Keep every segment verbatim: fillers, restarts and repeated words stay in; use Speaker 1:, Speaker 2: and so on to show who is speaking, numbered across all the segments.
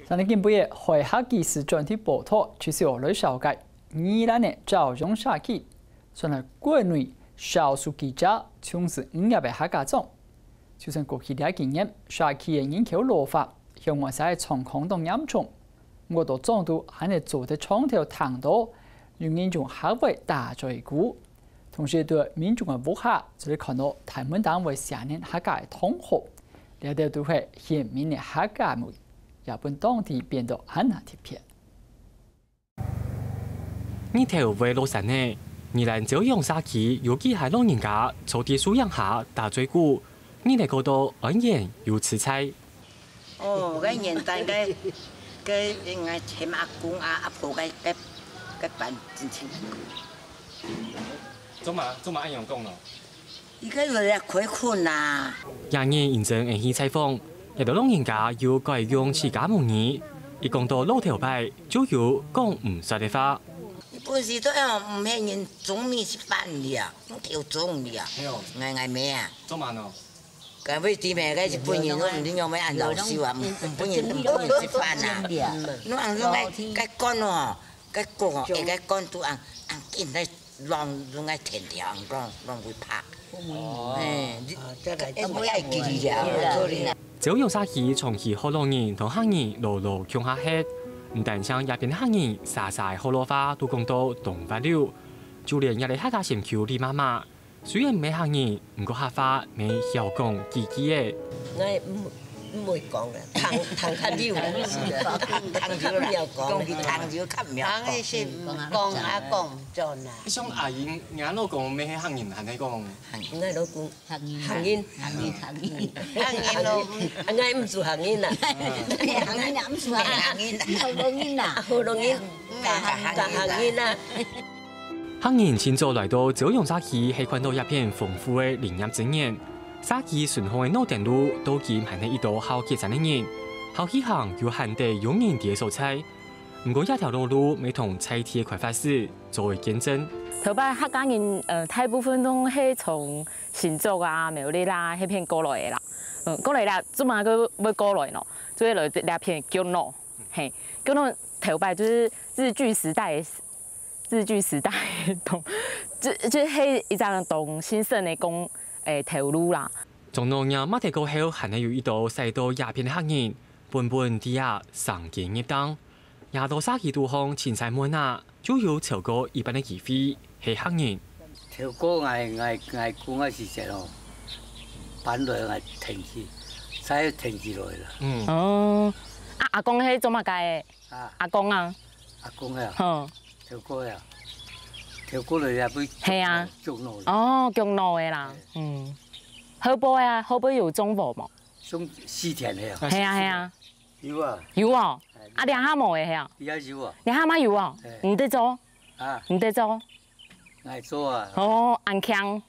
Speaker 1: 上日今半夜，海客技师专题报道，就是我来了解二零年朝阳社区，算係國內少數記者從事五業嘅客家種。就算過去呢幾年，社區嘅人口老化，向我係狀況都嚴重。我到總督喺度做啲窗條談到，用民眾客為大罪股，同時對民眾嘅武嚇，就係看到台灣單位成年客家嘅統合，呢啲都係顯明嘅客家味。日本當地變得很難貼片。
Speaker 2: 呢條為老實呢，二蘭朝陽社區有幾係老人家坐地素養下打嘴鼓，呢嚟嗰度安然有吃菜。
Speaker 3: 哦，個年代個個應該請阿公阿阿婆個個個辦真清楚。
Speaker 2: 做嘛做嘛按樣講咯？
Speaker 3: 而家嚟嚟開墾啦。
Speaker 2: 廿年認真嚟去採訪。有啲老人家要改用自家母語，一講到老頭牌就要講唔實嘅話。
Speaker 3: 嗰時都係唔係人種面食飯嘅啊，我條種嘅啊，嗌嗌咩啊？
Speaker 2: 做乜咯？
Speaker 3: 咁為啲咩？嗰日本人都唔知有咩按老師話，唔本人唔本人食飯啊？你話用個個乾喎，個乾誒個乾都按按見得浪用個田條按浪浪會拍。哦，誒，誒冇係記嘅啊。
Speaker 2: 朝陽社區長期好多人同客人路路向下吃，唔但將入邊客人曬曬好多花都講到動物了，就連入嚟客家禪橋啲媽媽，雖然唔係客人，唔過客話咪曉講幾幾嘅。
Speaker 3: 我唔唔會講嘅，糖糖卡料，糖糖料唔要講，啲糖料卡唔要講。講是唔講啊，講唔準啊。
Speaker 2: 像阿姨眼老公咩客人係咪講？
Speaker 3: 我老公客人，客人，客人，客人咯，我唔做客人啊，客人唔做客人，好多人啊，好多人，大客人啊。
Speaker 2: 客人前早來到朝陽社區，係看到一片豐富嘅林業資源。社區順風嘅老電路都見係喺呢度好幾十年，好起行要限地永遠啲蔬菜。唔過一條路路未同菜地嘅開發史作為見證。
Speaker 4: 頭擺客家人誒大部分都係從新竹啊、苗栗啦嗰片過來嘅啦。嗯，過來啦，做嘛佢會過來咯？所以來呢片叫儂，嘿，叫儂頭擺就是日據時代，日據時代同，就就係一張同新生嘅工。誒條路啦，
Speaker 2: 從農業馬蹄過後，還係有一道細到廿片嘅客人，本本地下上建業當，廿到三幾度風前菜滿啊，就有超過一百嘅機會係客人。
Speaker 5: 超過嗌嗌嗌講嘅事實咯，搬來嗌停止，使停止落去啦。
Speaker 4: 嗯。哦，阿阿公係做乜嘅？啊，阿公啊。
Speaker 5: 阿公啊。
Speaker 4: 嗯。
Speaker 5: 超過啊。條過嚟也會
Speaker 4: 係啊，
Speaker 5: 種路
Speaker 4: 哦，種路嘅啦，嗯，後背啊，後背有種禾冇？
Speaker 5: 種絲田嘅啊，
Speaker 4: 係啊係啊，
Speaker 5: 有啊，
Speaker 4: 有啊，啊兩下冇嘅係啊，
Speaker 5: 而家有啊，
Speaker 4: 兩下媽有啊，唔得做，
Speaker 5: 啊，
Speaker 4: 唔得做，
Speaker 5: 愛做啊，
Speaker 4: 哦，安強。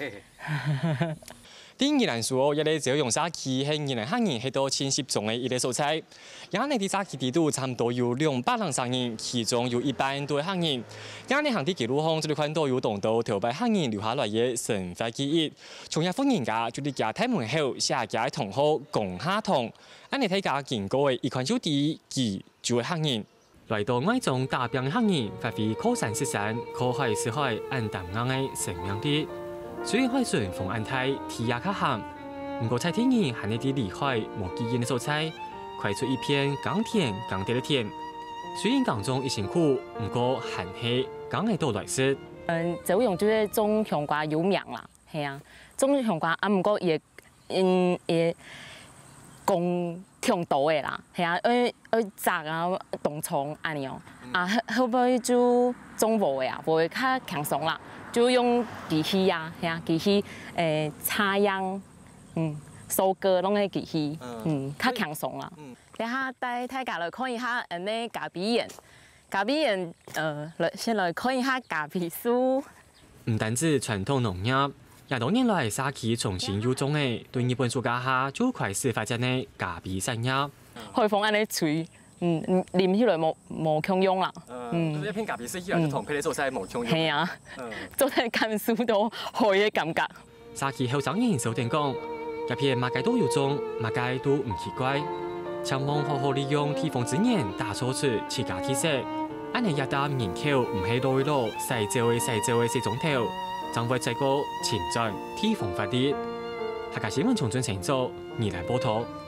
Speaker 2: 啲二蘭說，一啲朝陽社區係二蘭客人係到千十種嘅一啲蔬菜，而呢啲社區地度差唔多有兩百人生人，其中有一半都係客人。而呢行啲記錄上，就你看到有當到頭擺客人留下來嘅生活記憶。從一戶人家就啲家睇門後，下家同好共下同，而你睇家見過嘅一款小弟，佢就係客人。來到外種大病嘅客人，發揮靠山是山，靠海是海，按淡硬嘅生命力。雖然海船逢安泰，天也較鹹，唔過菜天然係呢啲離海無基因嘅蔬菜，開出一片甘甜甘甜嘅甜。雖然當中一辛苦，唔過還係剛嚟到來食。
Speaker 4: 嗯，朝陽就是種香瓜有名啦，係啊，種香瓜啊，唔過也嗯也供挺多嘅啦，係啊，誒誒摘啊冬蟲安尼哦，啊後尾就種禾嘅啊，禾較輕鬆啦。就用機器啊，係啊，機器誒插秧，嗯，收割攏係機器，嗯，較輕鬆啦。等下帶大家來看一下誒呢咖啡園，咖啡園誒來先來看一下咖啡樹。
Speaker 2: 唔單止傳統農業，廿多年來社區重新有種嘅，對日本作家下就開始發展嘅咖啡產業。
Speaker 4: 海風安尼吹。嗯嗯，啉起來冇冇強用啦。
Speaker 2: 嗯，一片咖啡色起來就同佢哋做晒冇強用。
Speaker 4: 係啊，做晒甘薯都海嘅感覺。
Speaker 2: 社區後生人少點講，一片馬街都有種，馬街都唔奇怪。 希望好好利用地方资源，打造出自家特色。安尼一旦人口唔係落落，細少嘅細少嘅四種頭，將會再個前進地方發展。客家新聞從進成組，二來報道。